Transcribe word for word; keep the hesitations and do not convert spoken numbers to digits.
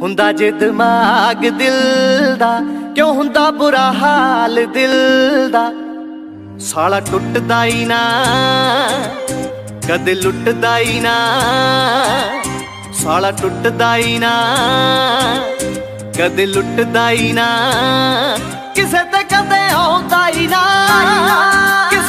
ਹੁੰਦਾ ਜੇ ਦਿਮਾਗ ਦਿਲ ਦਾ, ਕਿਉਂ ਹੁੰਦਾ ਬੁਰਾ ਹਾਲ ਦਿਲ ਦਾ। ਸਾਲਾ ਟੁੱਟਦਾ ਹੀ ਨਾ ਕਦੇ ਲੁੱਟਦਾ ਹੀ ਨਾ, ਸਾਲਾ ਟੁੱਟਦਾ ਹੀ ਨਾ ਕਦੇ ਲੁੱਟਦਾ ਹੀ ਨਾ, ਕਿਸੇ ਤੇ ਕਦੇ ਆਉਂਦਾ ਹੀ ਨਾ।